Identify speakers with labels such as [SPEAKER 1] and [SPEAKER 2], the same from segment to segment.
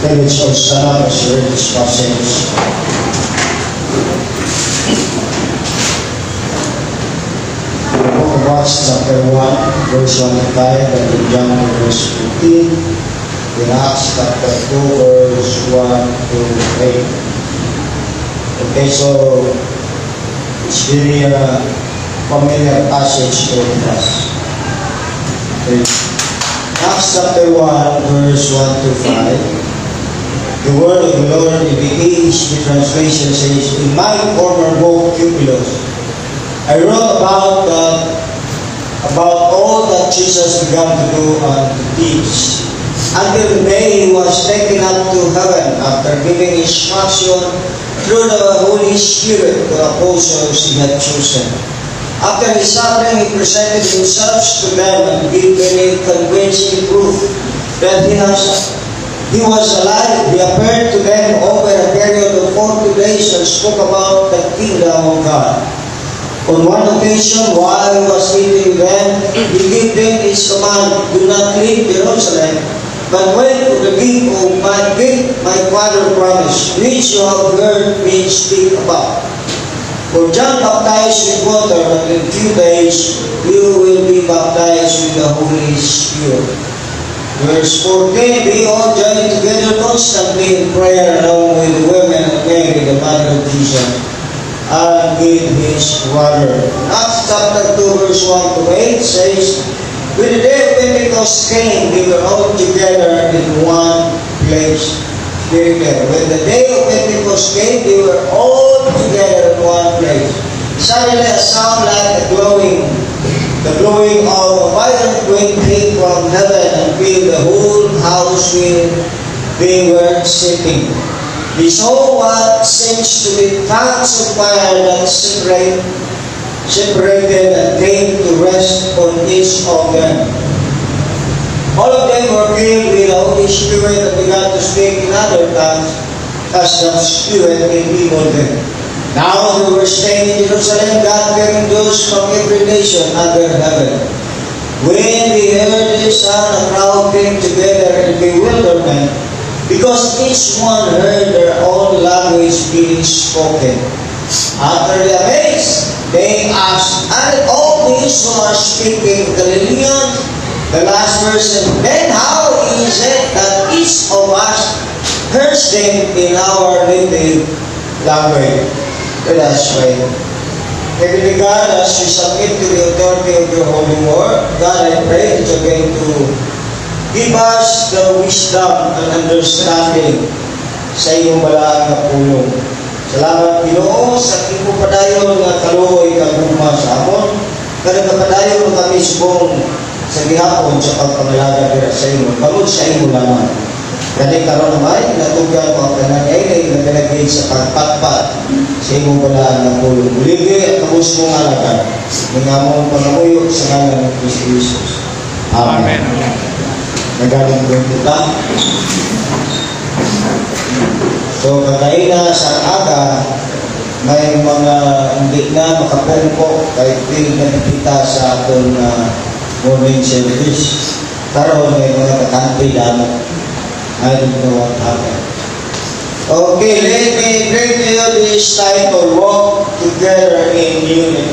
[SPEAKER 1] Let's all stand up as we read this passage. The book of Acts chapter 1, verse 1 to 5, and in John verse 15, in Acts chapter 2, verse 1 to 8. Okay, so it's very familiar passage to us. Okay. Acts chapter 1, verse 1 to 5. The word of the Lord in the ESV translation says, in my former book, Theophilus, I wrote about all that Jesus began to do and to teach, until the day he was taken up to heaven after giving instruction through the Holy Spirit to the apostles he had chosen. After his suffering, he presented himself to them and gave many convincing proof that he was alive. He appeared to them over a period of 40 days and spoke about the kingdom of God. On one occasion, while he was eating with them, he gave them his command, do not leave Jerusalem, but wait for the gift of my Father promised, which you have heard me speak about. For John baptized with water, but in a few days you will be baptized with the Holy Spirit. Verse 14, we all join together constantly in prayer along with the women of Mary, the mother of Jesus, and with his brother. Acts chapter 2, verse 1 to 8 says, when the day of Pentecost came, they were all together in one place. When the day of Pentecost came, they were all together in one place. Suddenly a sound like the blowing of a violent wind came from heaven and filled the whole house where they were sitting. They saw what seems to be tongues of fire that separated and came to rest on each of them. All of them were filled with the Holy Spirit and began to speak in other tongues as the Spirit enabled them. Now they were staying in Jerusalem, God-fearing Jews from every nation under heaven. When they heard this sound, a crowd came together in bewilderment, because each one heard their own language being spoken. Utterly amazed, they asked, "Aren't all these who are speaking Galileans?" The last person, then how is it that each of us hears them in our native language? Let us pray. Heavenly God, as we submit to the authority of your holy word, God, I pray that you're going to give us the wisdom and understanding sa iyong balaang na pulong. Salamat, Ginoo, sa iyong padayon nga kaluoy kaguma sa amon. Kada kapadayon kami subong sa gihapon sa pagpangalaga dira sa iyo. Bangod sa iyo lamang. Kani karon naman, natugan mo ang kanangay na nagdalagay sa pagpatpat sa imong balaan ng pulong. Muligay at kabus mong alagan, ng among pangamuyo sa ngalan ng Kristo Jesus. Amen. Nagaling ko kita. So, kataina sa aga, may mga hindi na makapungko kahit hindi na nakita sa atong morning service. Karoon may mga kakanti damo. I don't know what happened. Okay, let me bring to you this title, Walk Together in Unity.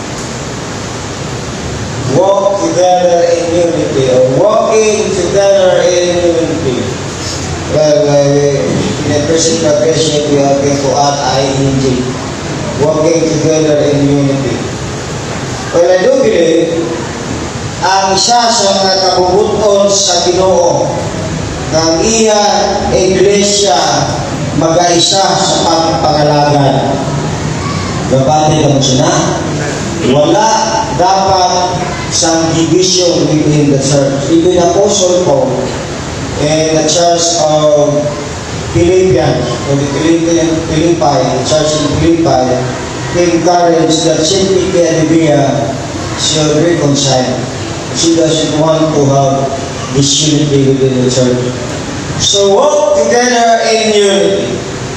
[SPEAKER 1] Walk together in unity, or walking together in unity. Well, in the present progression, we are going to add ing. Walking together in unity. Well, I do believe, ang isa sa mga kabubuton sa Ginoo ng iya iglesia mag-aisa sa pagpangalagan. Gabati lang siya na. Wala dapat sang division within the church. Even Apostle Paul in the church of Philippians, or the Philippi, the church in Philippi, encouraged that Syntyche and Euodia should reconcile. She doesn't want to have disunity within the church. So walk together in unity.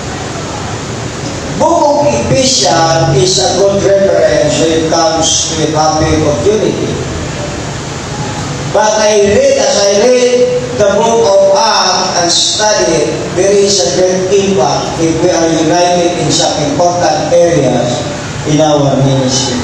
[SPEAKER 1] Book of Ephesians is a good reference when it comes to the topic of unity. But as I read the book of Acts and study it, there is a great impact if we are united in some important areas in our ministry.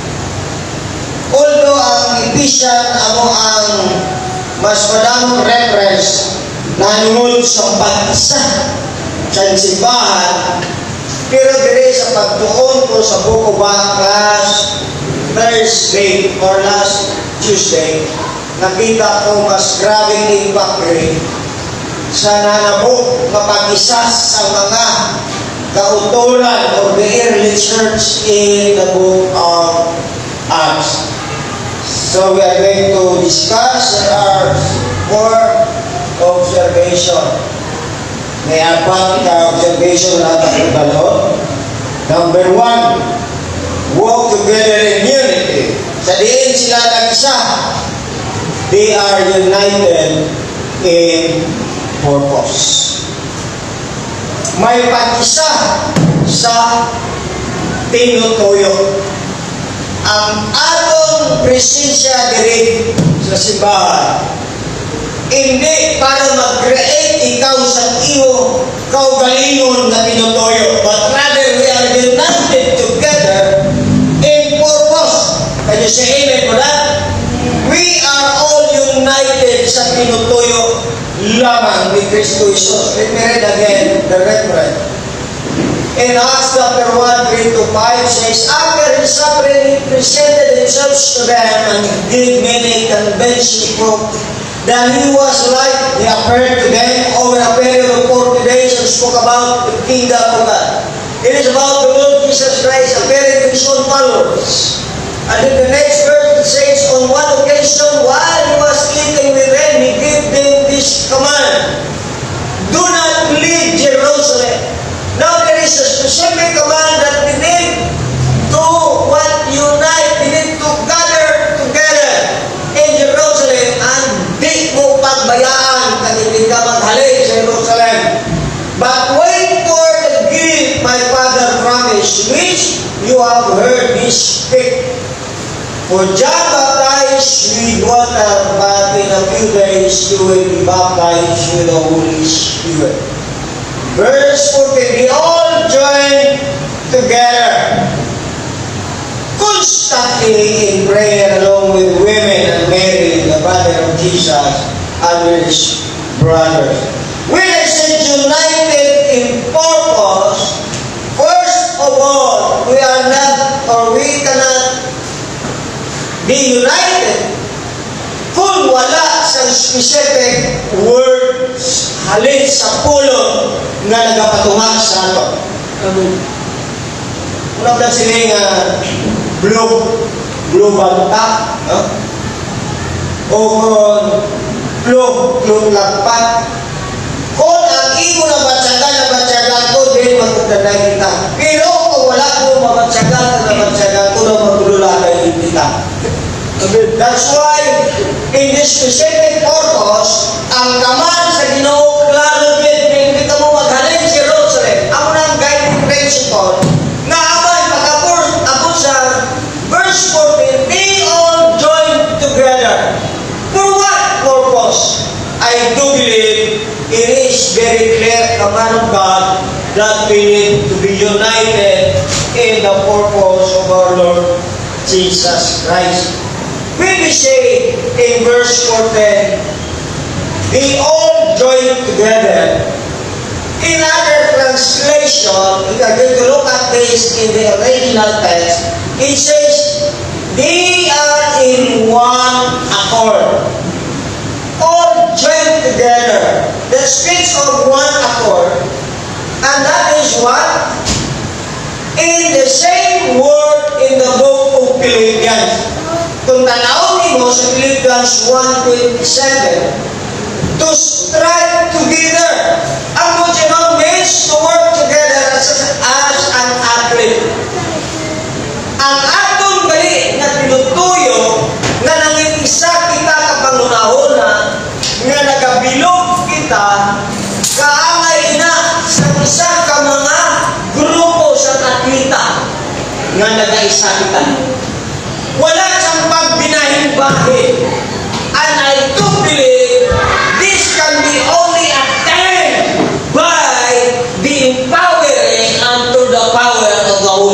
[SPEAKER 1] Although ang Ephesian amo ang mas madamong reference na nungod sa pag-isa sa simbahan, pero dire sa pagtuon ko sa book of Acts last Thursday or last Tuesday, nakita ko mas grabing impact rin sa nanabok mapag-isa sa mga kauturan of the early church in the book of Acts. So we are going to discuss. There are 4 observations. May 4 observation na natin balon. Number 1, walk together in unity. Sa diin sila nag-isa. They are united in purpose. May pag-isa sa tinutuyo. Ang atong presensya diri sa simbahan, hindi para mag-create ikaw sa iyo kaugalingon na tinutuyo, but rather we are united together in purpose. Can you say amen for that? We are all united sa tinutuyo lamang ni Kristo Jesus. Let me read again the reference. In Acts chapter 1, 3-5 says, after his suffering, he presented himself to them and did many convincing proof that he was right. He appeared to them over a period of 40 days and spoke about the kingdom of God. It is about the Lord Jesus Christ appearing to his own followers. And in the next verse it says, on one occasion while he was eating with them, he gave them this command: do not leave Jerusalem. Now there is a specific command that we need to unite, we need to gather together in Jerusalem and di mo pagbayaan kung hindi ka maghalay sa Jerusalem. But wait for the gift my Father promised, which you have heard me speak. For John baptized with water, but in a few days you will be baptized with the Holy Spirit. Verse 14, we all join together constantly in prayer along with women and Mary, the mother of Jesus, and with his brothers. When I said united in purpose, first of all, we are not, or we cannot be united kung wala sa specific words halin sa pulong nga nagapatunga sa ato. Unang na sila nga global top, no? O kung lagpat, kung ang imo na batsagan ko, din magkutanay kita. Pero kung wala ko mabatsagan ko na magdulagay kita. That's why in this specific purpose, ang kaman sa Ginoo klaro din, hindi ka mo maghalin sa Jerusalem. Ang unang guiding principle na abay pagkapos sa verse 14, they all join together. For what purpose? I do believe it is very clear, command of God, that we need to be united in the purpose of our Lord Jesus Christ. When we say in verse 14, they all join together. In other translation, if you are going to look at this in the original text, it says, they are in one accord. All join together. That speaks of one accord. And that is what? In the same word in the book of Philippians. Kung tanawin mo sa Philippians 1:27, to strive together. Ang mo means to work together as an athlete. Ang atong gali na tinutuyo na nangingisa kita kapangunahuna nga nagabilog kita kaangay na sa isa ka mga grupo sa atleta nga nagaisa kita. Wala siyang pagbinahin-bahin. And I do believe this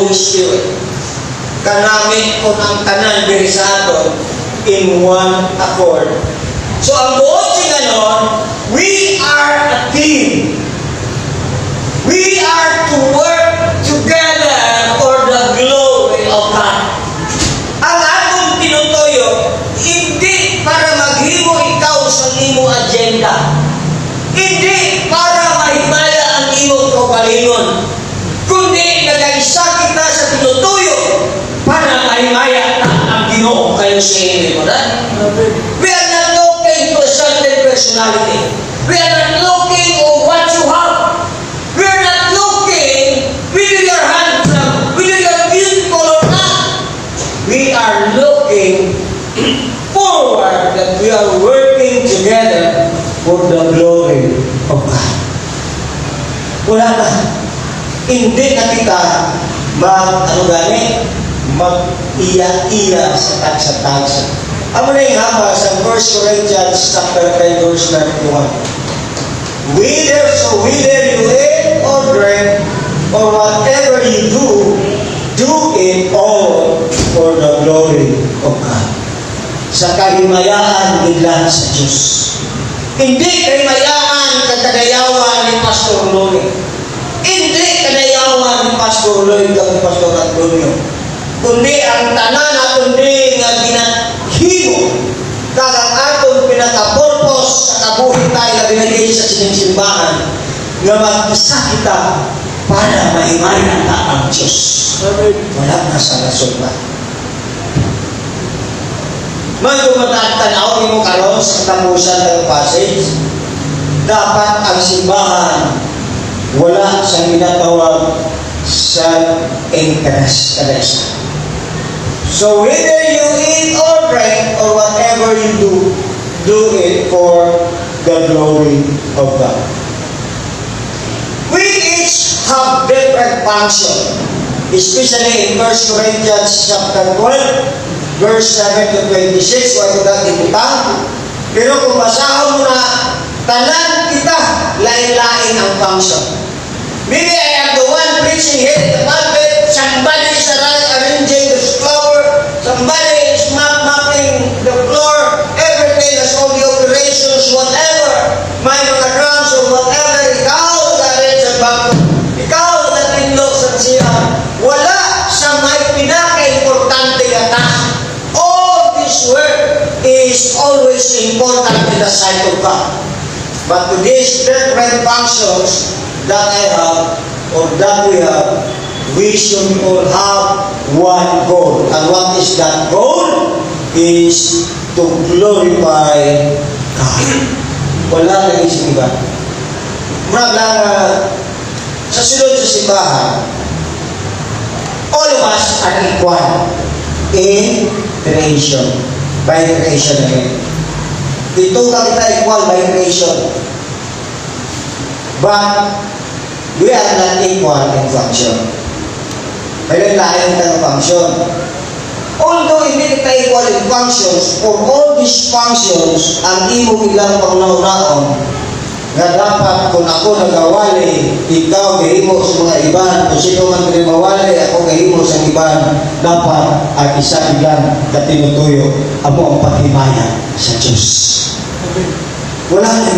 [SPEAKER 1] Holy Spirit. Kanami kung ang tanan diri sa aton in one accord. So ang buot siya ganon, we are a team. We are to work together for the glory of God. Ang atong tinutoyo, hindi para maghimo ikaw sa imo agenda. Hindi para mahimaya ang imo kaugalingon. Kundi nag-isa kita sa tinutoyo para mahimaya ang Ginoo kayo sa inyo. We are not looking to a certain personality. We are not looking on what you have. We are not looking whether your handsome, whether you're beautiful or not. We are looking forward that we are working together for the glory of God. Wala na. Hindi na kita mag-iya-iya sa tagsa-tagsa. Amo na yung haba sa 1 Corinthians chapter 10 verse 31. Whether you eat or drink or whatever you do it all for the glory of God. Sa kahimayaan nila sa Diyos. Hindi kahimayaan kagadayawan ni Pastor Loni. Hindi kadayawan ni Pastor Lloyd kag Pastor Antonio. Kundi ang tanan aton di nga ginahimo kag ang aton pinaka-purpose sa kabuhi tayo na binigay sa simbahan nga mag-isa kita para mahimayan ta ang Diyos. Wala na sa rason ba? Magbumatag-tanaw mo karon sa tapusan ng passage, dapat ang simbahan wala sa ginatawag sa interest kada isa. So whether you eat or drink or whatever you do it for the glory of God. We each have different function, especially in 1 Corinthians chapter 12, verse 7 to 26. Wala ko dati butang. Pero kung basahon mo na, tanan kita, lain-lain ang function. Maybe I am the one preaching here in the pulpit. Somebody is arranging the floor. Somebody is mopping the floor. Everything is all the operations, whatever. May mga drums or whatever. Ikaw na sa bangko. Ikaw na tinlok sa siya. Wala sa may pinaka-importante na task. All this work is always important in the sight of God. But to these different functions that I have or that we have, we should all have one goal. And what is that goal? Is to glorify God. Wala nang isang iba. Mula sa sunod sa simbahan, all of us are equal in creation. By creation again. Ito ka kita equal by creation. But we are not equal in function. May lain ng function. Although hindi kita equal in functions, for all these functions, ang imo bilang pangnaon nga dapat kung ako nagawali, ikaw gahimo sa mga iban, kung sino man mawali, ako gahimo sa iban, dapat at isa bilang katinutuyo amo ang paghimaya sa Diyos. Wala na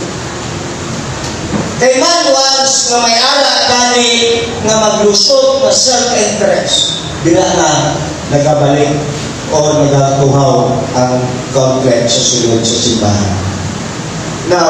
[SPEAKER 1] kay man once nga may ara gani nga maglusot na self-interest, bila na nagabalik o nagatuhaw ang conflict sa sunod sa simbahan. Now,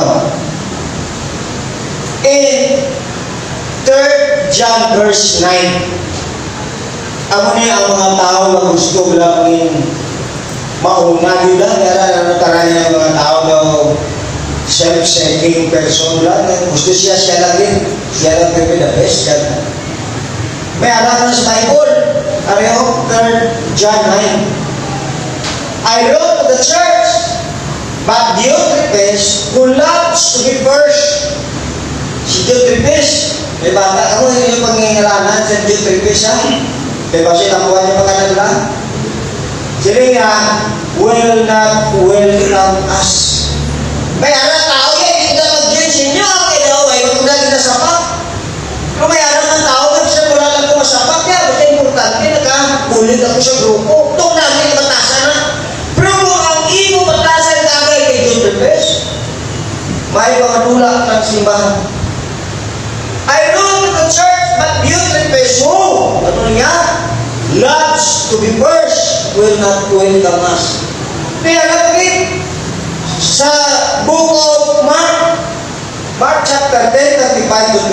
[SPEAKER 1] in 3 John verse 9, amo niya ang mga tao na gusto lang maunag yun lang, karanya ng mga tao na self-seeking person lang. Gusto siya lang din. Siya lang din the best. May alam na sa Bible. Areho, 3 John 9. I wrote to the church, but Diotrephes, who loves to be first. Si Diotrephes, may bata ako yung pangingalanan sa Diotrephes, ha? Diba siya nakuha niya pagkanan lang? Sila nga, will not welcome us. May anak tao yan, hindi na mag-judge ninyo. Kaya ay, kung lagi na sapat. Kung may anak ng tao, siya wala lang kung masapat yan. Basta yung bulig ako sa grupo. Ito namin batasan na. Pero kung ang imo batasan kagay kay John the Best, may mga dula ng simbahan. I know the church, but John the who? Ano niya? Loves to be first, will not welcome us. Kaya lapit sa book of Mark chapter 10,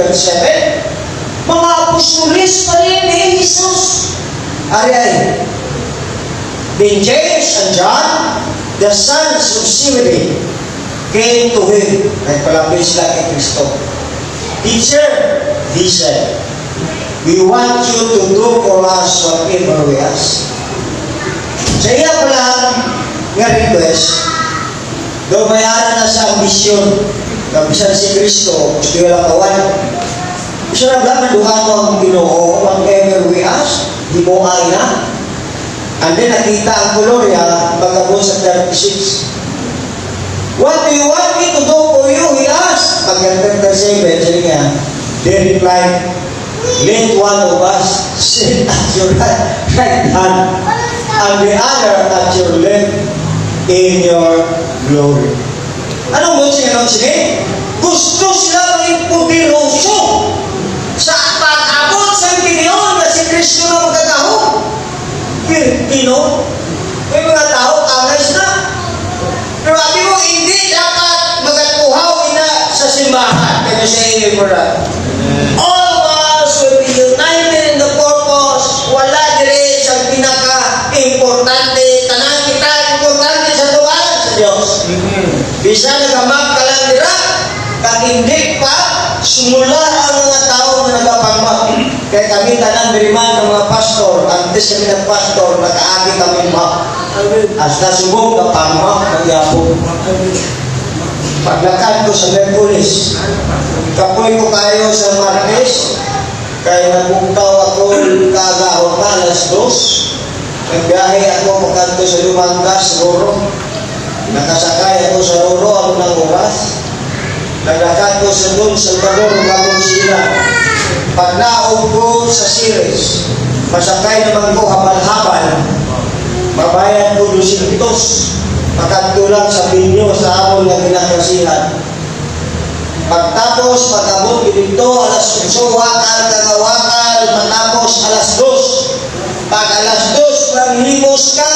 [SPEAKER 1] 35-37, mga apostolis pa rin ni Jesus. Ari, then James and John, the sons of Zebedee, came to him. Nagpalapit sila kay Kristo. Teacher, he said, we want you to do for us whatever we ask. Sa iya pala nga request, do bayaran na sa ambisyon. Kabisan si Kristo, gusto yung lakawan. Gusto na ba maduhan mo ang Ginoo, whatever we ask, di mo ay na. And then nakita ang Gloria, pagkabot sa 36. What do you want me to do for you? He asked. Pagkabot 37, sabi niya, they replied, let one of us sit at your right hand, and the other at your left in your glory. Anong mo siya sini? Gusto sila maging pudiroso sa pag-abot sa Pinoon na si Kristo na magkataho. Pino, may mga tao angay na. Pero sabi mo, hindi dapat magatuhaw na sa simbahan. Kaya siya i-referat. All of us will be united in the purpose. Wala dire sa pinaka-importante. Tanan kita, importante sa tuwan sa Diyos. Bisa nagamag ka lang nila, kag hindi pa sumula ang mga tao na nagapangmag. Kaya kami tanan beriman ng mga pastor, antes kami ng pastor, nakaagi kami mag. Hasta subong na pangmag, nagyabog. Paglakad ko sa Merkulis, kapoy ko kayo sa Martes, kaya nagpuntaw ako kagahon pa, alas 2. Nagbiyahe ako pagkanto sa Lumangas, Roro. Nakasakay ako sa Roro, ako ng oras. Naglakad ko sa doon, Salvador, bagong sila. Pagnaog ko sa Sires, masakay naman ko habal-habal. Mabayad ko 200. Pagkatulang sa pinyo sa amon na ginakasihan. Pagtapos, pag-abot dito, alas 8, wakal, matapos alas 2. Pag alas 2, manghimos ka,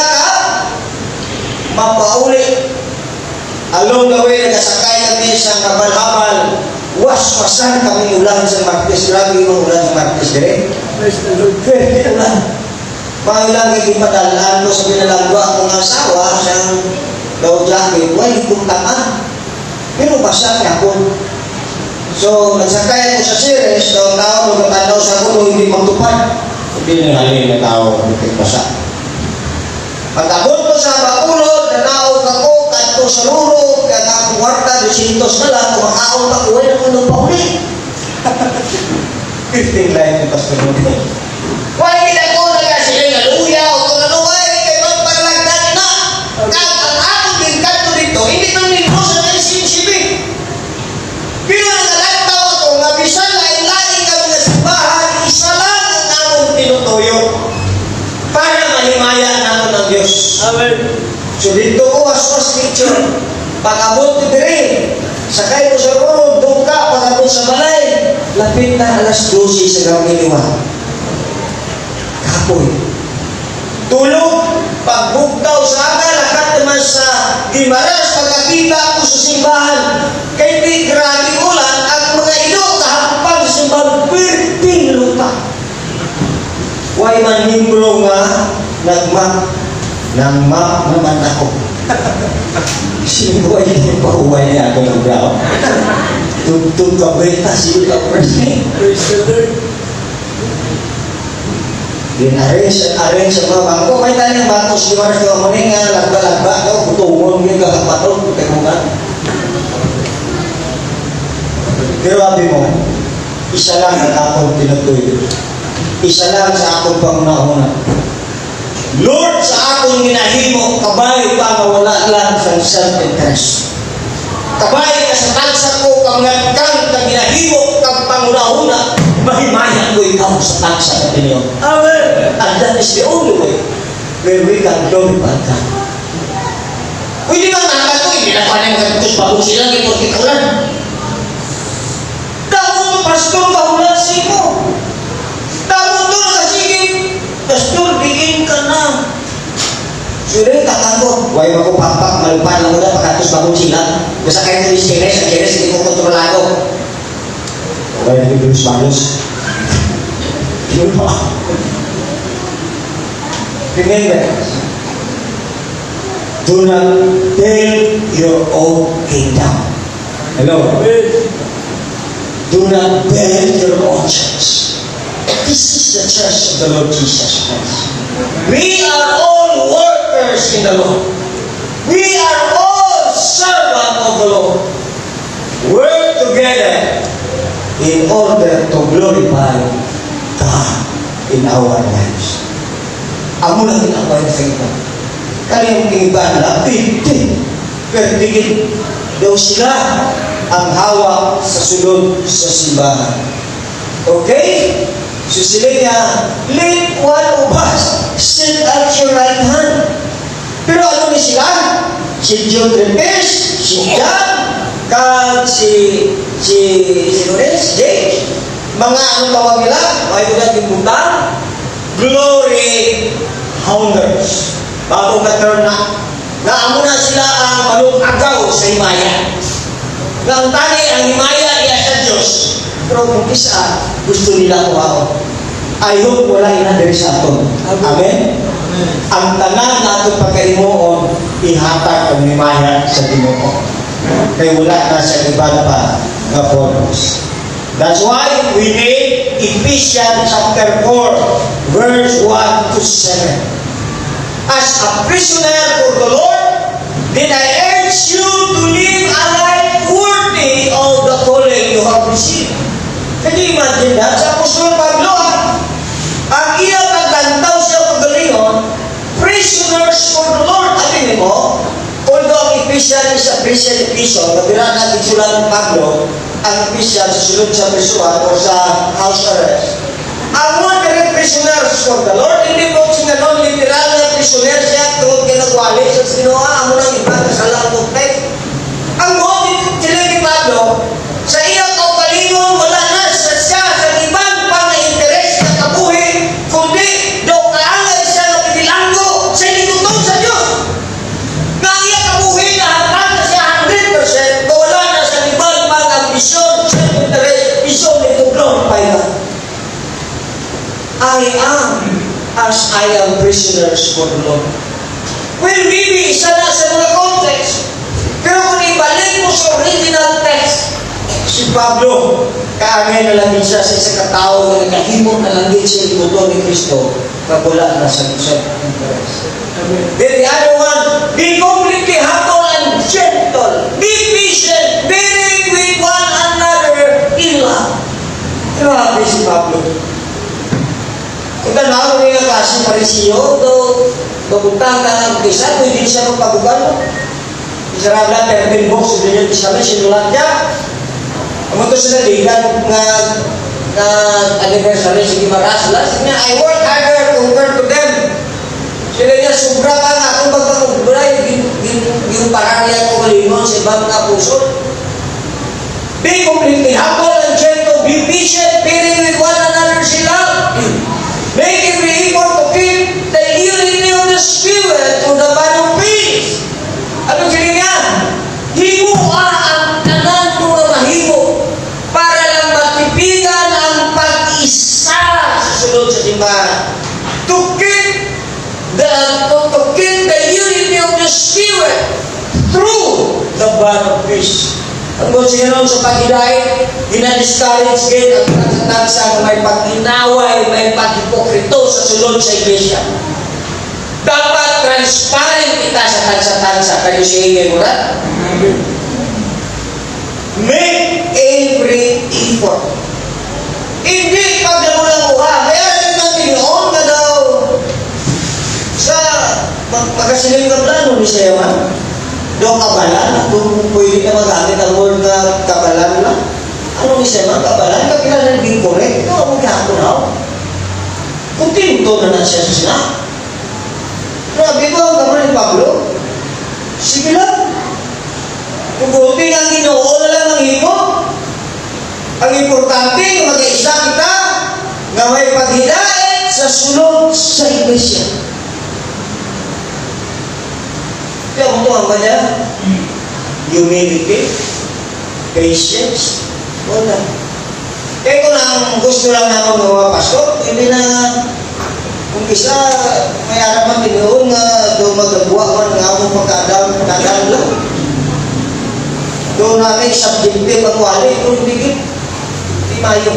[SPEAKER 1] mapauli. Along the way, nagkasakay kami sa habal-habal. Was-wasan kami ulan sa Martes. Grabe yung ulan sa Martes, dire? Pwede ulan. Mga ilang ipadalhan ko sa pinalagwa akong asawa siyang daw jacket, wala kong taman. Pero basa niya ako. So, nagsakay ako sa Sires, daw tao, magkatanaw sa ako, hindi magtupad. Hindi na halin na tao, hindi basa. Pagkabot ko sa Bakulod, nanaog ako, kanto sa Ruro, kaya akong warta, 200 na lang, kumakaon ako, wala ko nung pauli. 15 line ni Pastor Mone. Wala kita ko na sila nga luya, o kung ano ay, kay magpalagdan na. Kaya ang akong din kanto dito, hindi nang nito sa NCCB. Pero nagalagtaw ako, nga bisan lain-lain kami na simbahan, isa lang ang among tinutuyo. Para mahimaya naman ng Diyos. Amen. So dito ko was picture. Pag-abot ko din, sakay ko sa road, doon ka, pag-abot sa balay, lapit na alas 12 sa gawin liwa. Kapoy. Tulog, pagbugtaw sa aga, lakat naman sa Gimaras, pagkakita ako sa simbahan. Kaya di grabe ulan, at mga ino, kahampang sa simbahan, pirping lupa. Why man himbro nga, nag-map naman ako. Sino ay hindi pa uway niya ako ng brown? Tugtog ka beta, sino ka person? Arrange sa mga bangko. May tanyang batos, di ba na siya maning nga, lagba-lagba, kutungon yung kakapatol, kaya mo ka. Pero sabi mo, isa lang ang akong tinutuyo. Isa lang sa akong pangunahuna. Lord, sa akong ginahimo, kabay pa nga wala lang sa self-interest. Kabay ka sa tansa ko, kang nagkang ka ginahimo, kang pangunahuna, mahimayan ko ikaw sa tansa na Pinoy.
[SPEAKER 2] Amen.
[SPEAKER 1] And that is the only way where we can glorify God. Pwede bang nakakal ko, hindi na pa na nagkatus bagong sila ng ipotikalan. Damo to, pastor, kahulan mo. Damo to, nakasigit. Pastor, bigyan ka na. Sudah kakakku, why aku pampak malupan lang udah pakatus bagong sila. Basta kayo tulis keres, ang keres hindi ko kontrolado. Why hindi tulis bagos? Remember, do not build your own kingdom. Hello? Do not build your own church. This is the church of the Lord Jesus Christ. We are all workers in the Lord. We are all servants of the Lord. Work together in order to glorify God in our lives. Amo lang ginagawa sa ito. Kaya yung iba na pwede. Pertigin daw sila ang hawak sa sulod sa simbahan. Okay? So sila niya, let one of us sit at your right hand. Pero ano ni sila? Si John Trepes, si John, kag si James, mga ano tawag nila, may ulat yung butang, glory hounders. Bago ka turn na, naamo na sila ang malupagaw sa himaya. Nga ang tani, ang himaya niya sa Diyos. Pero kung isa, gusto nila kuhaon. I hope wala inadari sa aton. Amen? Ang tanan na atong pagkaimuon, ihatag ang himaya sa Ginoo. Kaya wala na sa iban pa na purpose. That's why we need Ephesians chapter 4, verse 1 to 7. As a prisoner for the Lord, then I urge you to live a life worthy of the calling you have received. Can you imagine that? Sa Apostol Pablo, ang iya paglantaw siya pagalingon, prisoners for the Lord. Atin mo, although ang Ephesians is a prison episode, nabira natin sulat ng Pablo, ang Ephesians susunod sa prisuhan o sa house arrest. Ang mga prisoners for the Lord, hindi po sinanon literal na prisoner siya tungkol kinagwali sa sinuha, amo nang iba kasalang context. Ang mga sila ni Pablo, sa iyang kaugalingon, wala na sa siya sa ibang pang-interes na kabuhi, kundi daw kaangay siya na pinilanggo sa initutong sa Diyos. Nga iyang kabuhi na hanggang na siya 100%, wala na sa ibang pang-ambisyon, sa interes, isyon ito glorify God. I am as I am prisoners for the Lord. Well, maybe isa na sa mga context. Pero kung ibalik mo sa original text, si Pablo, kaangay na lang siya sa isang katao na nakahimok na lang din siya ibuto ni Kristo, kapula na sa interest. Then the other one, be completely humble and gentle. Be patient, bearing with one another in love. Grabe si Pablo. Kung tanaw niya kasi Parisiyo, babutang ka ng kisa, pwede siya magpabugan mo. Sarap lang, pero pinbox, hindi niya isa na, sinulat niya. Ang ito sa naligan na anniversary, sige maraslas, niya, I work harder compared to them. Sila niya, sobra pa nga, kung pagpapagulay, ginumparan niya kung kalimon sa ibang nga puso. Be completely humble and gentle, be patient, bearing with one another sila. Make every effort to keep the unity of the Spirit to the body of peace. Ano sila niya? Himuha ang tanan mga mahimo para lang matipigan ang pag-isa sa sunod sa simbahan. To keep the unity of the Spirit through the bond of peace. Ang konsiyanon sa pag-hidayat, ina-discourage din ang pagkatansa na may pag-inaway, may pag-hipokrito sa sunod sa iglesia. Dapat transparent kita sa tansa-tansa. Kayo siya ingay mo na? Make every effort. Hindi pag namulang uha. Kaya rin natin yun na daw sa magkasiling na plano ni siya man. Doon kabalan, kung pwede na magamit ang word na kabalan lang. Anong isa man kabalan? Kapila na naging correct. Ito ang gihapon ako. Kuntinto na siya sa sina. Grabe ko ang kamar ni Pablo. Sige lang. Kung buti ang Ginoo na lang ang himo. Ang importante, mag-isa kita na may paghidait sa sunod sa iglesia. Kaya kung ito ang kanya, humility, patience, wala. Kaya kung ang gusto lang naman ng mga pastor, hindi na kung isa may araman tinoon nga doon magagawa man nga akong pagkadam lang. Doon natin subjective ang wali, kung hindi mayo.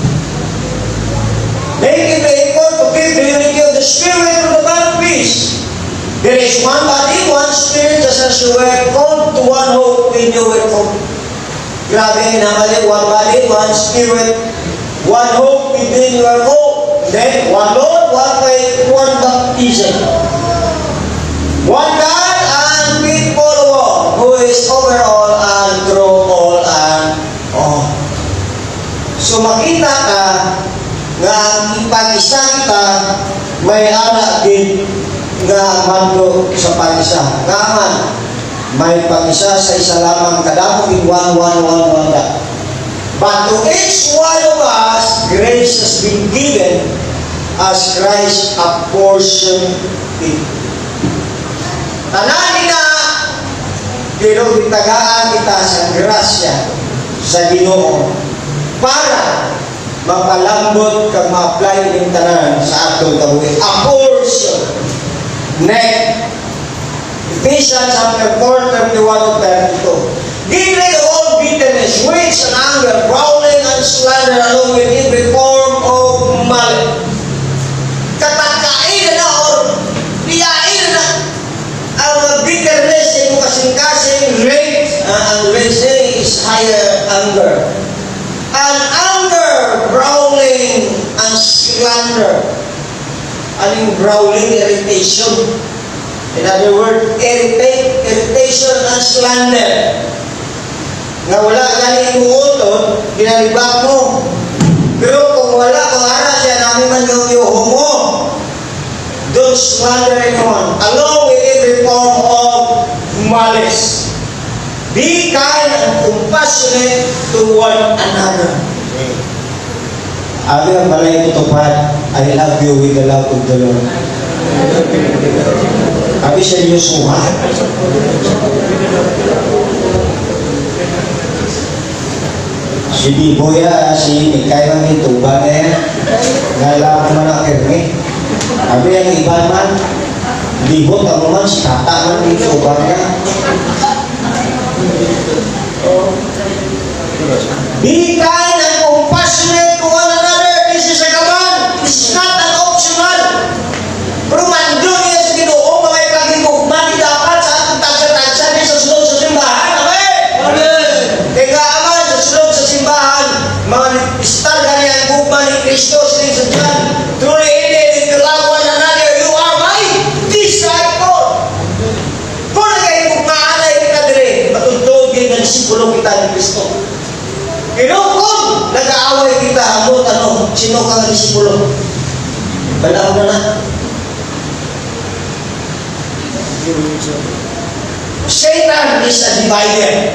[SPEAKER 1] Make it the effort to keep the unity of the Spirit of the God of peace. There is one body, one Spirit, just as you were called to one hope when you were called. Grabe naman, one body, one Spirit, one hope within your hope. Then, one Lord, one faith, one baptism. One God and faithful one, who is over all and through all and all. So makita ka nga ang ipag-isa kita may ara din nga mando sa pag-isa. Nga man, may pag-isa sa isa lamang kadamo in one. But to each one of us, grace has been given as Christ apportioned it. Tanan na pero bitagaan kita sa grasya sa Ginoo para mapalambot kag ma-apply ng tanan sa atong kabuhi. A portion. Next, Ephesians chapter 4:31-32. Get rid of all bitterness, rage and anger, growling and slander, along with every form of malice. Katakain na or liyain na ang bitterness ay kasing-kasing rage. Ang rage is higher anger. And anger, growling, and slander. Aling growling, irritation. In other words, irritation and slander. Nga wala galing imuutot, ginalibak mo. Pero kung wala, kung ara siya namin man yung mo, don't slander anyone. Along with every form of malice. Be kind and compassionate to one another. Abi ang balay tutupad, I love you with the love of the Lord. Abi seryoso ha? Si Biboya, si Mikay man ito, ba na yan? Nalaman man ang kirmi. Abi ang iba man, libot ang man, si Tata man ito, ba na? Be kind and compassionate to one another. This is a command. It's not an optional. Pero mando niya sa Ginoo, may pagigugman dapat sa atong tagsa-tagsa niya sa sulod sa simbahan. Amen? Kaya aman sa sulod sa simbahan, mga istar gani ang gugman ni Kristo sining sa Diyan. Truly if you love one another, you are my disciple. Kung nagkahigugmaan ay kita dire, matutod yung disipulo kita ni Kristo. Kung nag-aaway kita, amot sino ka nga disipulo? Balaw na na. Satan is a divider.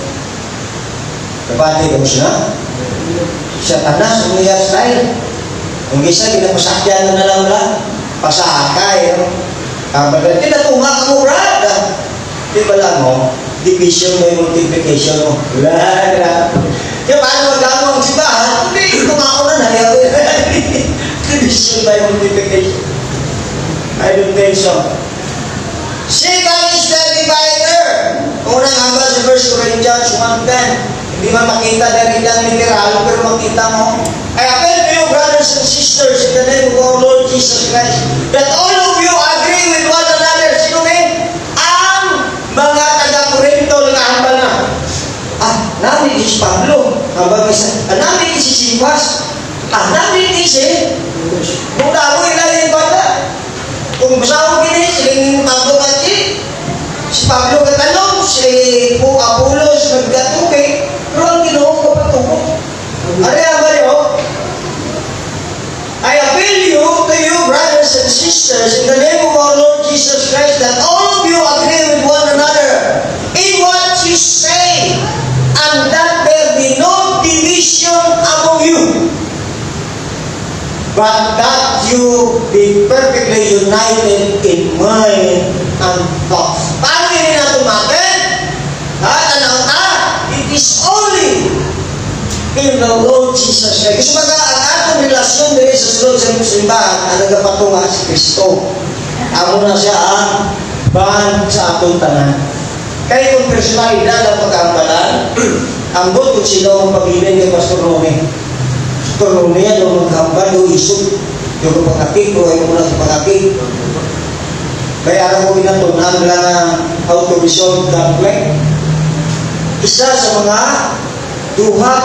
[SPEAKER 1] Kapatid mo siya? Satanas, umiyak style. Kung isa, ginapasakyan na lang lang. Pasakay. Di na tunga ka mo, brad. Di ba lang mo? Division mo yung multiplication mo. Wala. Kaya paano magamo ang simbahan? Hindi, ito nga ako na nahiyaw. Division by multiplication. I don't think so. Satan is the divider. Unang hanggang sa 1 Corinthians 1:10. Hindi man makita dahil lang literal, pero makita mo. I appeal to you, brothers and sisters, in the name of our Lord Jesus Christ, that all of you agree with one another. Sino ang mga taga-Corinto na hambal na? Namin is Pablo. Namin is si Sipas. Namin is Buda mo ilalim bata. Kung basa mo gini, siling Pablo kati. Si Pablo katanong, si Apolos naggatugay. Pero ang Ginoo kapatubok. I appeal to you, brothers and sisters, in the name of our Lord Jesus Christ, that all of you agree with one another in what you say, and that there be no division among you, but that you be perfectly united in mind and thoughts. Paano yun na tumatin? Tanaw ta, it is only in the Lord Jesus Christ. Kasi baga, ang atong relasyon dito sa sulod sa simbahan, ang nagapatunga si Kristo. Amo na siya ang bahan sa atong tanan. Kaya kung personalidad ang pagkaambalan, ang buto sila ang pag-ibig kay Pastor Rone. Pastor Rone yan, yung maghambal, yung isip, yung pagkakik, o yung muna sa pagkakik. Kaya alam ko pinatunan lang how to resolve conflict. Isa sa mga duha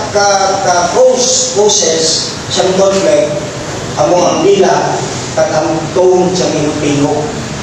[SPEAKER 1] ka-causes sa conflict, amo ang dila katamtong sa minupino.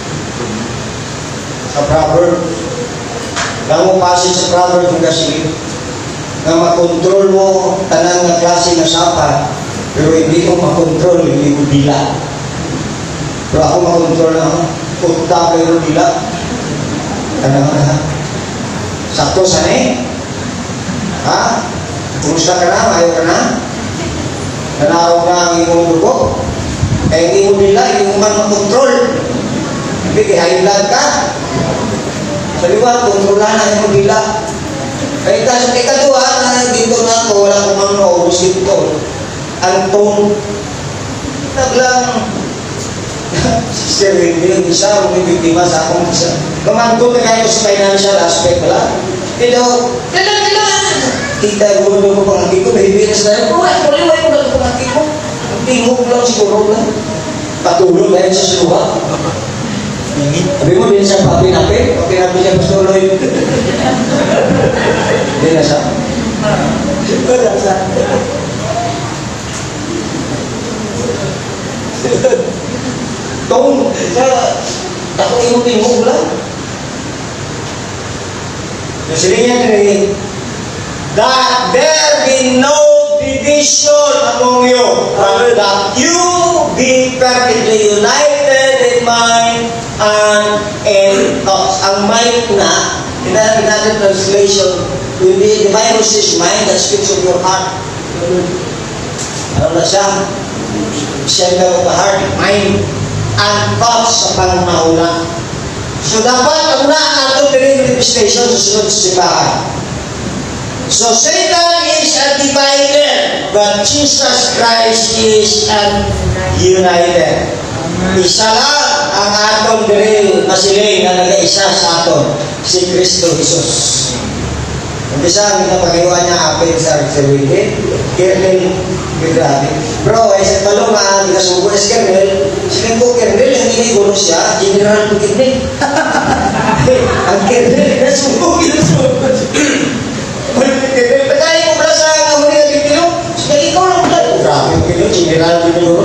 [SPEAKER 1] Sa proverb, lang mo passage sa proverb ng kasi na makontrol mo tanang nga klase na sapat, pero hindi mo makontrol, hindi mo dila. Pero ako makontrol na punta pero dila. Tanang na sakto sana ha? Kumusta ka na? Ayaw ka na? Nanaraw na ang iyong dugo? Kaya hindi mo nila, hindi mo man makontrol. Hindi, kaya blood ka. Sa liwan, kontrolan na iyong nila. Kaya sa ikatuwa na dito na ako, wala ko man naubos dito. Ang tone, naglang Sister Wendy, yung isa, mga biktima sa akong isa. Kamangkot na kayo sa financial aspect, wala? Pero, kita mo ko pangati ko, nahibiras na yun. Kuliway ko lang pangati ko. Ang tingog lang, siguro lang. Patulog dahil sa siluha. Sabi mo din sa papi-napi siya Pastor Lloyd. Hindi na siya. Wala siya. Tong, takong yung tingog lang. Nasilingin rin, that there be no division among you, but that you be perfectly united in mind and in thoughts. Ang mind na, in another translation, the Bible says mind that speaks of your heart. Ano na siya? Center of the heart, mind, and thoughts sa pangunauna. So dapat ang naatong manifestation sa sunod sa simbahan. So Satan is a divider, but Jesus Christ is an united. Isa lang ang atong diri masiling na nag-isa sa aton, si Kristo Jesus. Umpisa ang pagkaiwan niya apel sa Serwite, Kernel, grabe. Bro, ay sa talong na nagasubo na si Kernel, siling ko Kernel, ang inigono siya, General Kernel. Ang Kernel, nasubo. Kernel, patay ko pala sa kamuli na Kernel, sige, ikaw lang pala. Grabe yung Kernel, General Kernel.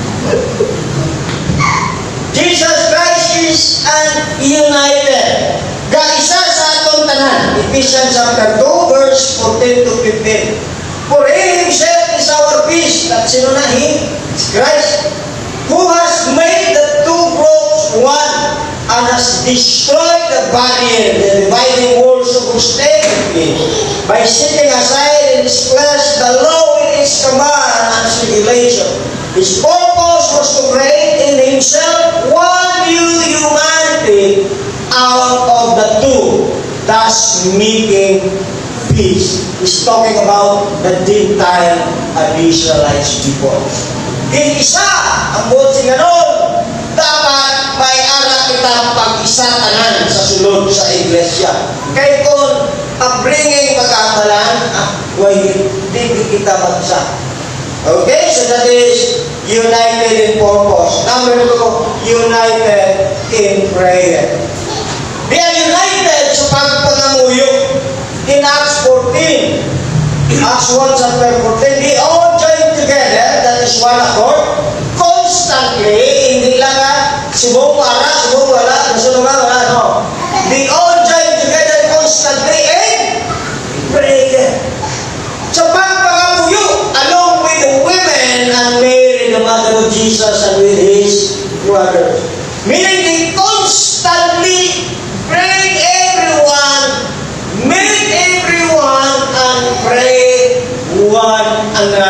[SPEAKER 1] Jesus Christ is united. Kaisa sa atong tanan. Ephesians chapter 2, verse 14 to 15. For He Himself is our peace. At sino na He? Christ. Who has made the two groups one and has destroyed the barrier, the dividing walls of hostility, by setting aside in His flesh the law in its command and regulation. His purpose was to create in Himself one new humanity out of the two, thus making peace. He's talking about the Gentile and Israelites people. Isa ang buot si ganon, dapat may ara kita pag-isa tanan sa sulod sa iglesia. Kaya kung upbringing pagkakalan, di kita mag-isa. Okay, so that is united in purpose. Number 2, united in prayer. They are united sa pagpangamuyok. In Acts 14, Acts 1 chapter 14, they all join together, that is one accord, constantly, hindi lang subong para, subong wala, nasunod wala, no. They all join together constantly in prayer. Sa pagpangamuyok,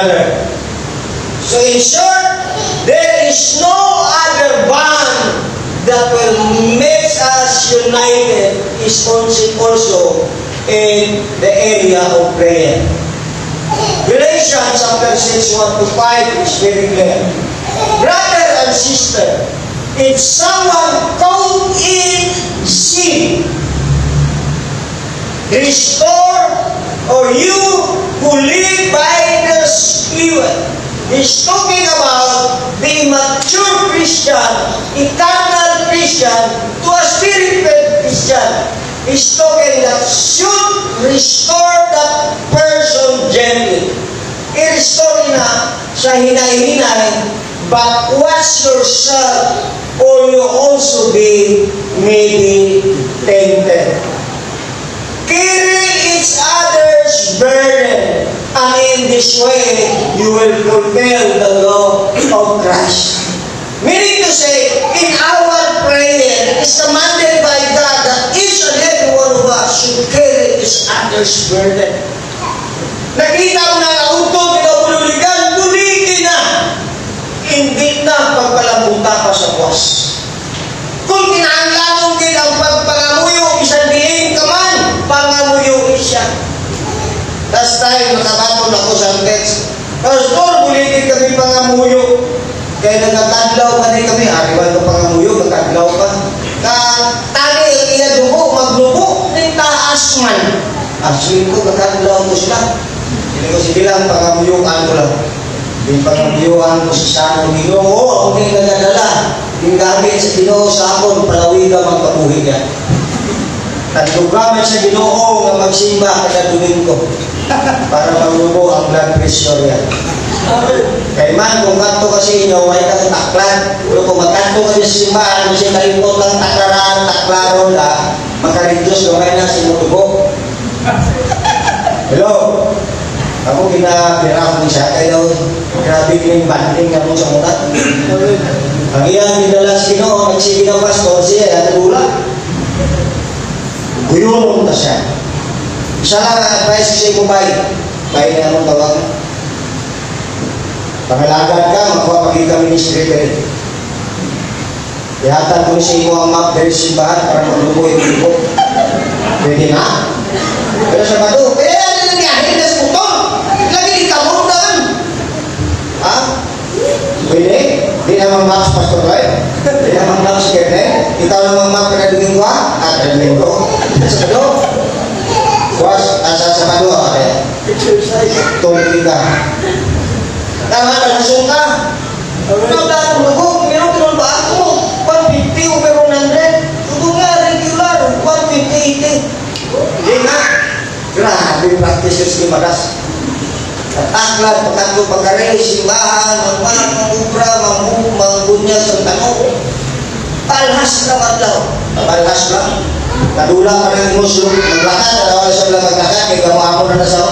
[SPEAKER 1] another. So in short, there is no other bond that will make us united is also in the area of prayer. Galatians chapter 6, 1-5 is very clear. Brother and sister, if someone caught in sin, restore, or you who live by the Spirit. He's talking about the mature Christian, eternal Christian, to a spirit-filled Christian. He's talking that should restore that person gently. I-restore na sa hinay-hinay, but watch yourself or you also be maybe tempted. Carry each other's burden, and in this way, you will fulfill the law of Christ. Meaning to say, in our prayer, it's commanded by God that each and every one of us should carry each other's burden. Nakita mo na nautog, pinabululigan, tuligin na. Hindi na pagpalambuta pa sa buwas. Kung kinaanglanong din ang pagpangamuyo, isang diin ka man, pangamuyo siya. Last time, nakabaton ako sa text. Pastor, buligid kami pangamuyo. Kaya nagkatadlaw ka din kami. Ariwan ka pangamuyo, nagkatadlaw ka. Tali, inadugo, maglubo, ng taas man. Actually ko, nagkatadlaw ko sila. Hindi ko sibilang pangamuyuan ko lang. Yung pangamuyuan ko sa sanong Ginoo, ako din nagdadala. Yung gamit sa Ginoo sa akon, palawi ka magpabuhi yan. Tatlo gamit sa Ginoo nga magsimba kada Domingo para malubo ang blood pressure yan. Kaya man, kung kanto kasi inyo, may kataklan. Pero kung magkanto kayo sa simbahan, kasi kalimot lang taklaran, taklaron na, makareduce kamay na sa imutubo. Hello? Ako pinapira ko siya, kaya daw, grabe yung banding nga mo sa mutat. Ang iyan, dinalas Ginoo, nagsige ng pastor, siya, natulak. Guyulong na siya. Isa lang ang advice ko sa iyo, bay na anong tawag. Pangalagan ka, magpapagig ka ministry ka rin. Ihatan ko sa iyo ang map dari simbahan para maglubo yung lubo. Pwede na. Pero sa bato, kaya yan nangyari na sa butong. Lagi di kamong naman. Ha? Pwede. Di naman maps, Pastor Roy. Di naman maps, Kerne. Ikaw naman map ka na Domingo, ha? Kada Domingo. Sa bato. Kuwas, sa bato, ha? Tuloy ka. Tama, nalasong ka. Nagdaan mo, meron ba ako? 150 o meron 100? Ito nga, regular, 150, 80. Hindi nga. Grabe practice yung simadas. Tataklan, pagkatlo pagkare, simbahan, mangubra, manggunyag sa tanong. Palhas na matlaw. Palhas lang. Kadula ka ng Muslim, maglakad, nawala siya lang maglakad, kaya gamamo na nasa.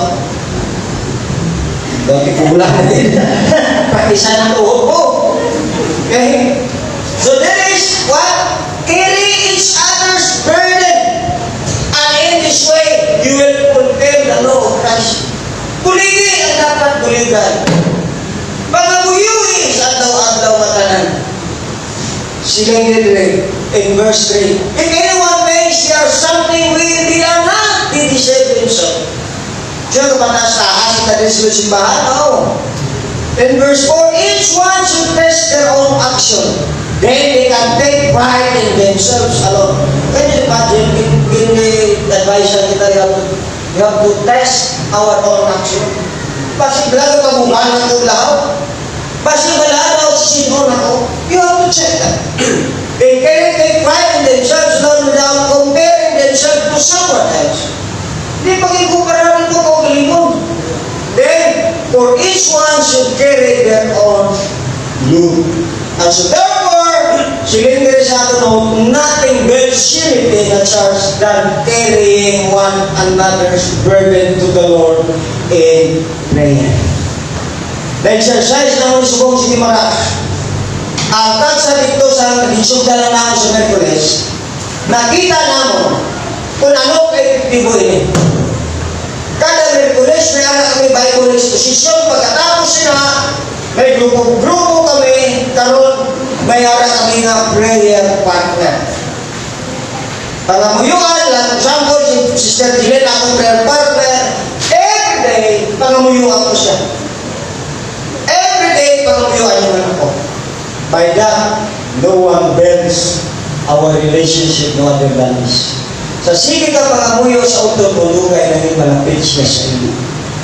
[SPEAKER 1] Dati pula na din. Praktisan ang tuhod ko. Okay? So there is what? Carry each other's burden. And in this way, you will fulfill the law of Christ. Kuligi ang dapat kuligan. Pagkabuyuhi sa adlaw-adlaw matanan. Sila nililay in verse 3. If anyone thinks they are something they are not, they deceive themselves. Diyan kapataas-taas sa tradisyon simbahan? No. In verse 4, each one should test their own action. Then they can take pride in themselves alone. Can you imagine, in-advise kita, you have to test our own action. Basi belaga kabuhan ng tulaw. Basi belaga o sino na ko. You have to check that. They can take pride in themselves alone without comparing themselves to someone else. Hindi pag-ikumpararin ko kung galingon. Then, for each one should carry their own load. And so therefore, silingin sa atin, nothing builds unity in a church than carrying one another's burden to the Lord in prayer. Na-exercise na mo subong si Timaras. Agad sa dito sa nagsugdala namin sa Merkules, nakita namin kung ano kay Tibo ini. Kada Merkules, may anak kami Bible exposition. Pagkatapos sila, may grupo kami. Karon may anak kami nga prayer partner. Pangamuyuan, lang example, si Sister Jilen, akong prayer partner. Everyday, pangamuyuan ko siya. Everyday, pangamuyuan naman ako. By that, no one bends our relationship no other than this. Sa sige ka pangamuyo sa utod mo, lugay na yung malapit siya sa iyo.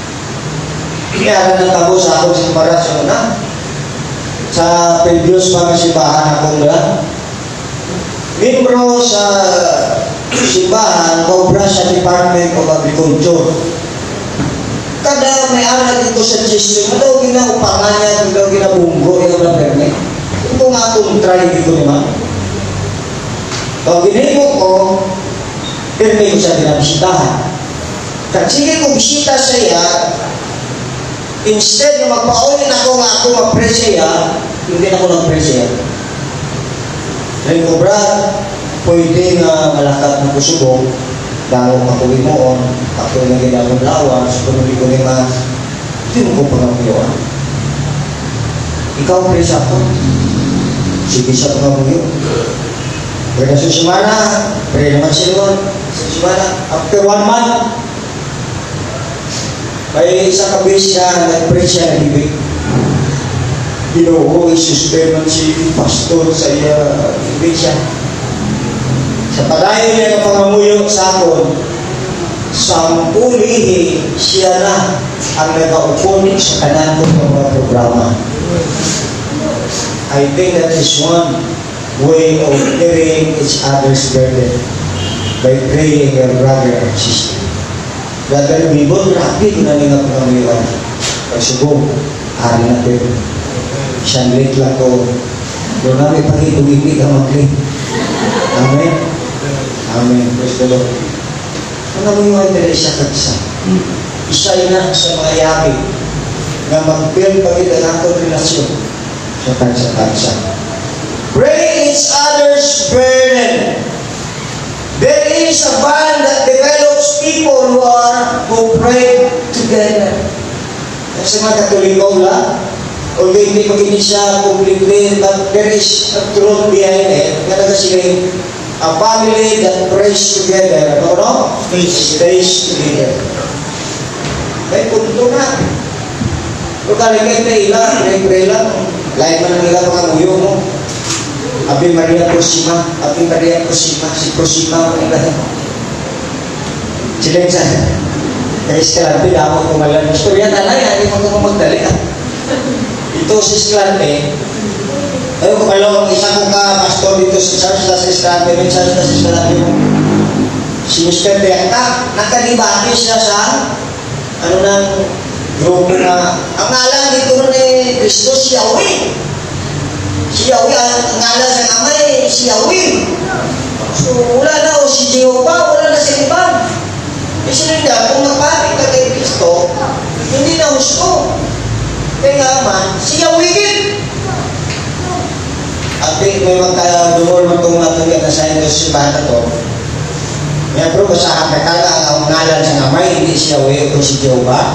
[SPEAKER 1] Kaya natabo sa akong separasyon na. Sa previous mga simbahan akong na. Membro sa simbahan, kobra sa Department of Agriculture. Kada may anak dito sa gesture, madaw ginaupangan niya, madaw ginabunggo, yung na permit. Ito nga itong try dito naman. Pag ginimo ko, permit ko siya binabisitahan. Kaya sige ko bisita sa iya, instead na magpaunin ako nga ako mag-pray sa iya, hindi na ako nag-pray sa iya. Dahil ko, Brad, pwede nga malakat ng kusubong, dahil makuwi mo on, ako yung ginagong lawan, so kung hindi ko naman, hindi mo ko pangamuyoan. Ikaw, pray sa ako. Sige sa pangamuyo. Pwede sa semana, pray naman siya sa semana. After 1 month, may isang kabis na nag-pray siya ng ibig. Ginoo, isuspend si pastor sa iya ibig siya. Sa padayon niya ng pangamuyo sa akin, sa ulihi siya na ang nag-aupon sa kanan ng mga programa. I think that is one way of carrying each other's burden by praying your brother and sister. Brother Bibon, grabe ko na nga pangamuyuan. Pagsubong, hari natin. Isang late lang ko. Doon namin pag-ibig ang mag-late. Amen. Amen. Praise the Lord. Pangamuyuan nila siya kagsa. Isa na sa mga yabi na mag-build pag-ibig ang akong relasyon sa kagsa-kagsa. Pray each other's burden. There is a band that develops people who pray together. Kasi mga Katoliko lang, although hindi magiging siya completely, but there is a truth behind it. Kaya kasi a family that prays together, prays together. May punto na. Kung kaligay na ilang, pray lang, lahat man ang ilang mga muyo mo. Ave Maria Prosima, Ave Maria Prosima, si Prosima ang ilan. Sila yung sana. Kaya Escalante, dapat kumalan. Istorya talay, hindi mo ito magdali. Ito si Escalante. Ayaw kumalaw, isa kong ka-pastor dito sa church na si Escalante. May church na si Escalante mo. Si Mr. Beata, nakadibati siya sa ng grupo na ang ngalan dito ni Cristo si Yahweh. Si Yahweh, ang ngalan sa kamay, si Yahweh. So, wala na o si Jehovah, wala na si Iban. Kasi nila, kung magpapit ka kay Cristo, hindi na gusto. Kaya naman, si Yahweh din. At may magka-dumol matungatuloy na sa ito si Bata to. Kaya bro, basahan ka talaga ang ngalan sa kamay, hindi si Yahweh o si Jehovah.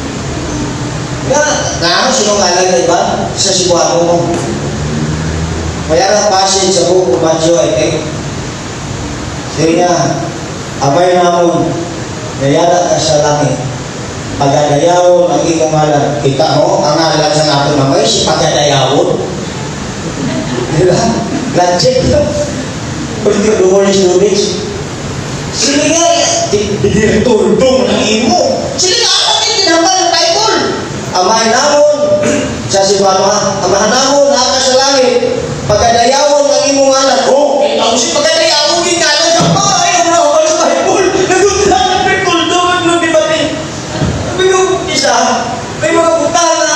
[SPEAKER 1] Kaya, sino ngalan na iba? Sa sibuano mo. Kaya ang passage sa buko Matthew, I think. Sige nga, abay namon, nayala ka sa langit. Pagadayawon ang iyong ngalan. Kita mo, ang ngalan sa nato namay, si pagadayawon. Diba? Logic lang. Pwede ka lumolis-lulis. Sige nga, dinirturdong ng imo. Sige nga, ako din dinambal ng Bible. Amahan namon, sa sibama, amahan namon, naka sa langit. Pagkadayawon ang imong anak, ikaw si pagkadayawon din anak sa ayaw na ako sa Bible. Nagutang, nagkuldoon ng debate. Sabi ko, isa, may mga butang na,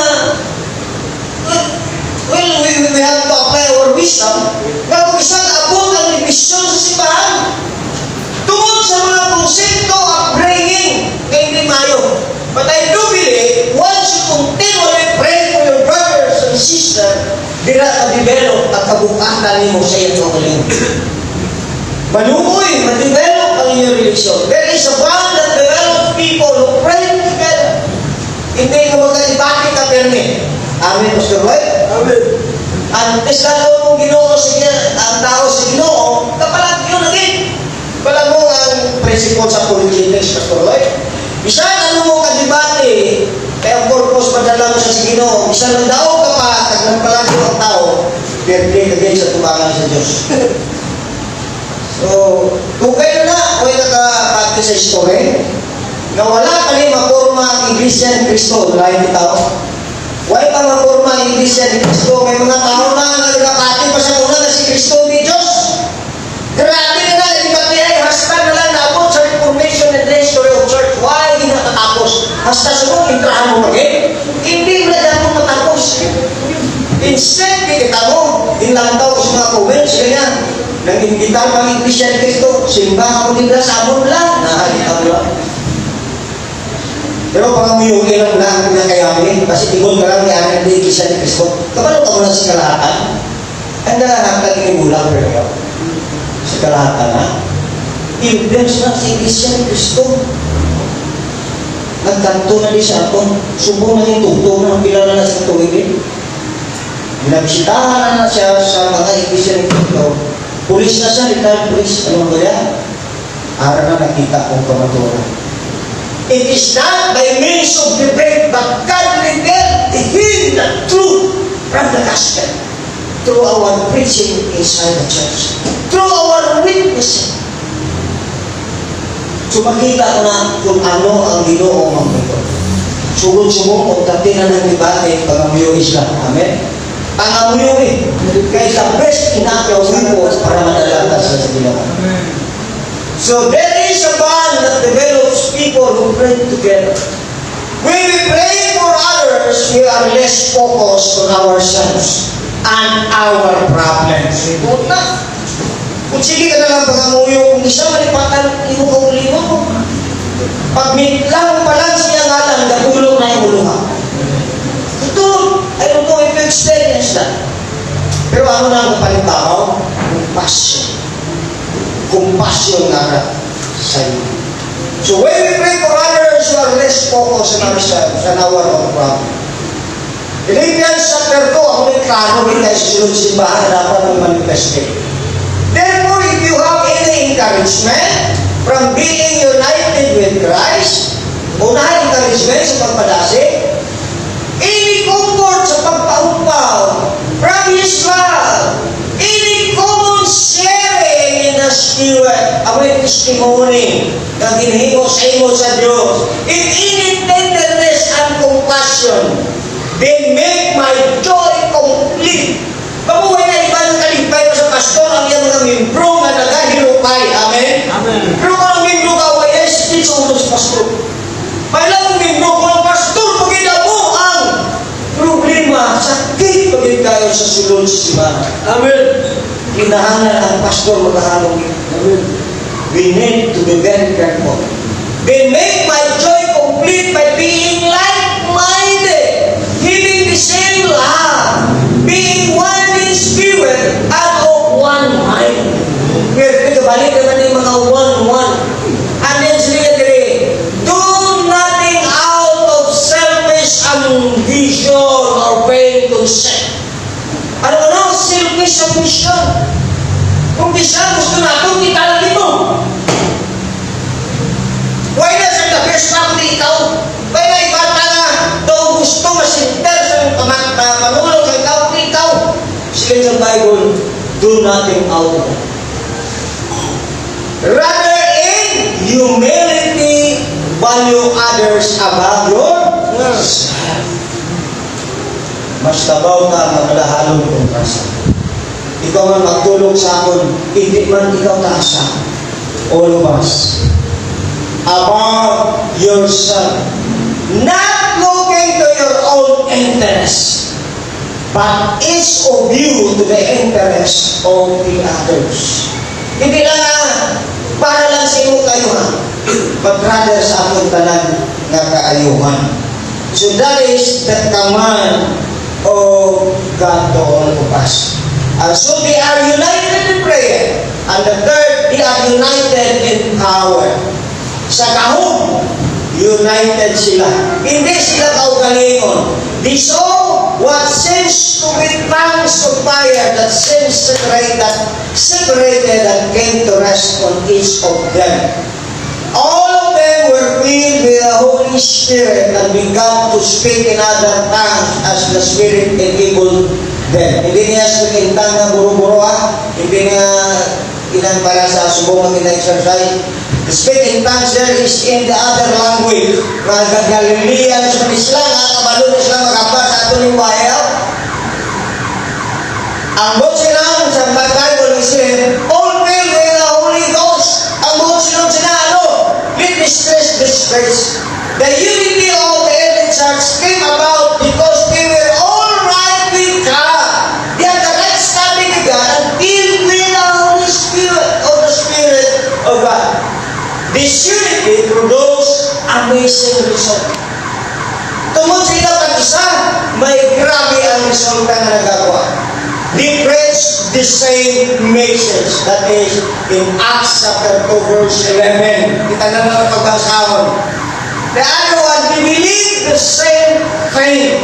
[SPEAKER 1] well, we have to apply our wisdom. Kaya isang abot ang division sa simbahan. Tungkol sa mga konsepto of praying, kay hindi mayo. But I do believe, once you continually pray for your brothers and sisters, dira ka-develop at kabukatan mo sa iyong kaling. Maluoy, ma-develop ang inyong relasyon. There is a bond that develops of people who pray together. Hindi ka magkadibati ka permit. Amen, Pastor Roy?
[SPEAKER 2] Amen.
[SPEAKER 1] Ang tesalo mong Ginoo ang tao sa Ginoo, kapalag yun agad. Pala mo ang principle sa politics, Pastor Roy. Bisan ano mo kadibati, kaya ang purpose padala mo sa Ginoo, bisan ang daog ka pa, at nagpalagyo ang tao, perde ka sa tubangan sa Diyos. So, kung kayo na, huwag ka sa history, na wala ka rin maporma ang Iglesia ni Cristo, lahat ni tao. Huwag ka maporma ang Iglesia ni Cristo, may mga tao na nagkapati pa sa una na si Cristo ni Diyos. Grabe na, ibati ay hasta na lang naabot sa Reformation and the history of church. Why hindi natatapos? Hasta sa kung intrahan mo maging, hindi na dyan mo matapos. Instead, kita mo, inlantaw sa mga province, kaya nag-imbitar mga Iglesia ni Cristo, simba ako nila sa amon lang, nahalita mo lang. Pero pag amuyukin lang lang pinakayamin, kasi ibon ka lang ni Iglesia ni Cristo, kapalo ka mo na sa kalahatan, ang nalanak lang inibulang pero sa kalahatan na, influence na sa Iglesia ni Cristo. Nagkanto na di sa ato, subong na yung tugtog na ang pilala na sa tuwigin. Binabisitahan na siya sa mga Iglesia ni Cristo. Pulis na siya, retired pulis. Ano ba yan? Ara na nakita kong kamaturan. It is not by means of debate, but God revealed to him the truth from the gospel through our preaching inside the church, through our witnessing. So makita ko na kung ano ang Ginoo ang ito. Sugod-sugod kung tatina ng debate pag-amuyo Islam. Amen? Pang-amuyo kaya the best inakaw ko para madalata sa Ginoo. So there is a bond that develops people who pray together. When we pray for others, we are less focused on ourselves and our problems. Huwag na. Kung sige ka na lang pag-amuyo, kung isa malipatan, imo kong lima mo. Pag-meet lang pa lang siya nga lang, nagulong na yung ulunga. Ito, I don't know if you experience that. Pero ano na ang kapalitaw? Compassion. Compassion na sa iyo. So when we pray for others, we are less focused on ourselves and our own problem. Philippians chapter 2, ako may klaro rin tayo sa sunod simbahan na dapat mag-manifestate. Therefore, if you have any encouragement from being united with Christ, unang encouragement sa pagpadasi, any comfort sa pagpaupaw from His love, any common sharing in the Spirit, away testimony na ginhimo sa imo sa Diyos, in any tenderness and compassion, then make my joy complete. Pabuhay na iba ng kalipay pa sa pastor ang iyang mga membro na nagahilupay. Amen? Amen. Pero kung ang membro ka, wala speech sa ulo sa pastor. May lang ang membro, kung ang pastor, pagkita mo ang problema, sakit pagkita kayo sa sulod sa simbahan. Amen. Kinahangan ang pastor magkahalong. Amen. We need to be very careful. They make my joy complete by being like-minded, giving the same love, being one in spirit and of one mind. Pero balik naman yung mga one-one. And then sila dire, do nothing out of selfish ambition or vain conceit. Ano selfish ambition? Kung bisa gusto natin, kita lagi mo. Why na sa the-best lang di ikaw? Why na iba ka na daw gusto masinter sa panulong sa ikaw di ikaw? Sila sa Bible, do nothing out of it. Rather in humility, value others above yourself. Mas tabaw ka maglahalong kong rasa. Ikaw man magtulong sa akin, hindi man ikaw taasa. All of us. Above yourself. Not looking to your own interest, but each of you to the interest of the others. Hindi lang para lang sa imo kayo ha, but rather sa akong tanan nga kaayuhan. So that is the command of God to all of us. So they are united in prayer. And the third, they are united in power. Sa kahog, united sila. Hindi sila kaugalingon. They saw what seems to be tongues of fire that seems separated and came to rest on each of them. All of them were filled with the Holy Spirit and began to speak in other tongues as the Spirit enabled them. Hindi niya speak in tongue na buru-buru, hindi niya ilang para sa subong ng exercise. The speak in tongues there is in the other language. Mga Galilean sa Islam, kabalo na sila magkapar sa ato ng bayaw. Ang bot silang sa Bible is all filled with the Holy Ghost. Ang bot silang sinalo. Let me stress this phrase. The unity of the early church came about because they were all right with God. They had the right standing with God and filled with the Holy Spirit of God. This unity produced amazing result. Tungkol sa ilang pag-isa, may grabe ang resulta na nagagawa. They preach the same message. That is in Acts chapter 2 verse 11. Kita na naman pagbasahon. The other one, they believe the same thing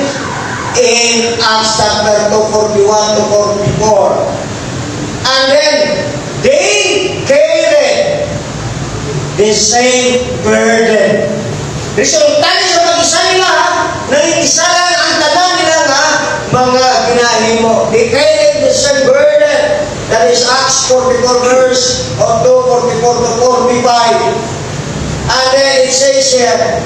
[SPEAKER 1] in Acts chapter 2, 41 to 44. And then, they carried the same burden. Resultante sa pag-isa nila, nangikisalan ang tanan nila nga mga ginahimo. They carried the same burden. That is Acts 44 verse 2, 44 to 45. And then it says here,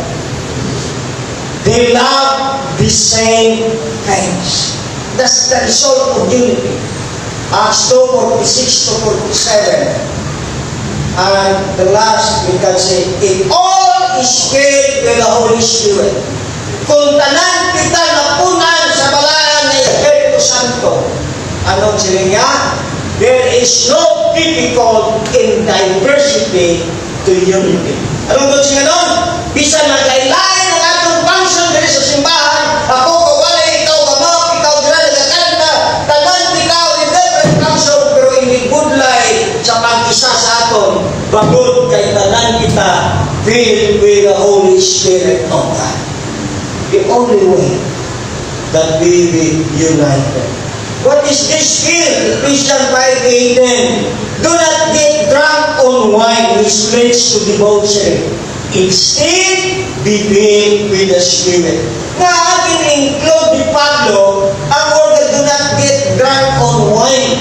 [SPEAKER 1] they love the same things. That's the result of unity. Acts 2, 46 to 47. And the last, we can say, it all is filled with the Holy Spirit. Kung tanan kita napunan sa balayan ng Espiritu Santo, anong sila niya? There is no difficult in diversity to unity. Anong doon siya nun? Bisan magkailain ang atong function dito sa simbahan, ako kawalay, ikaw gamap, ikaw dira nagkakanta, tanan ikaw in different function, pero inibudlay sa pag-isa sa aton, bagod kay tanan kita filled with the Holy Spirit of God. The only way that we will united. What is this skill? Ephesians 5:18. Do not get drunk on wine which leads to debauchery. Instead, be filled with the Spirit. Nga akin include ni Pablo ang word do not get drunk on wine.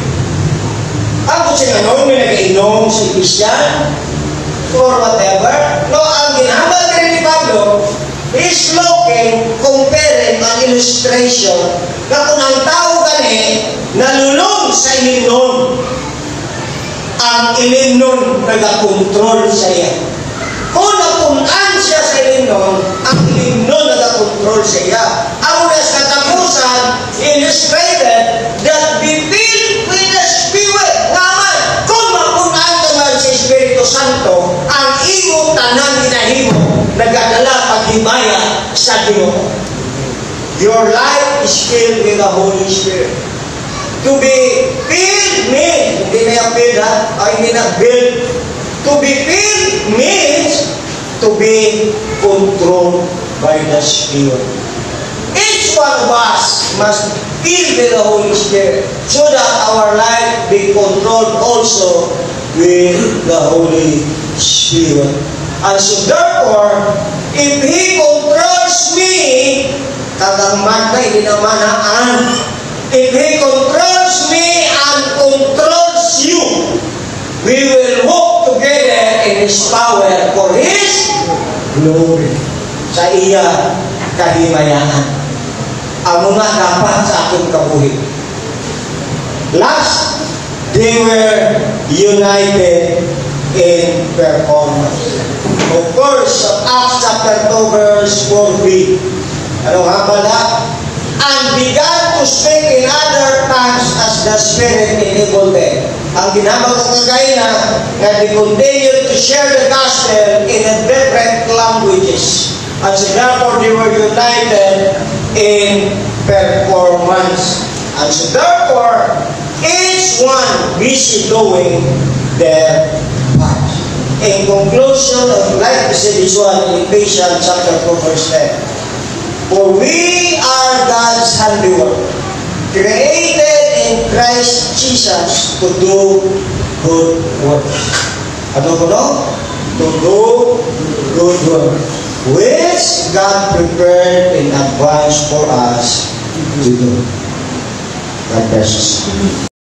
[SPEAKER 1] Ako siya nga noon, may nag-inom sa Christian or whatever. No, ang ginamit rin ni Pablo is looking, comparing ang illustration na kung ang tao gani nalulong sa ilimnon, ang ilimnon nag-control sa iya. Kung napunan siya sa ilimnon, ang ilimnon nag-control sa iya. Ang unas katapusan illustrated that be filled with the Spirit. Naman, kung mapunan naman sa Espiritu Santo, ang iyong tanang ginahimo nagadala paghimaya sa Ginoo. Your life is filled with the Holy Spirit. To be filled means, hindi na yung filled ha, hindi na build. To be filled means to be controlled by the Spirit. Each one of us must fill with the Holy Spirit so that our life be controlled also with the Holy Spirit. And so therefore, if He controls me, kagamad na hindi naman haan. If He controls me and controls you, we will walk together in His power for His glory. Sa iya kahimayaan. Amo nga dapat sa aking kabuhi. Last, they were united in performance. Of course, Acts chapter 2 verse 4b. Ano nga pala? And began to speak in other tongues as the Spirit enabled them. Ang ginamang kagay na they continued to share the gospel in different languages. And so therefore they were united in performance. And so therefore, each one busy doing their part. in conclusion of like we said this one in Ephesians chapter 2 verse 10. For we are God's handiwork, created in Christ Jesus to do good works. Ano ko no? To do good work, which God prepared in advance for us to do. God bless us.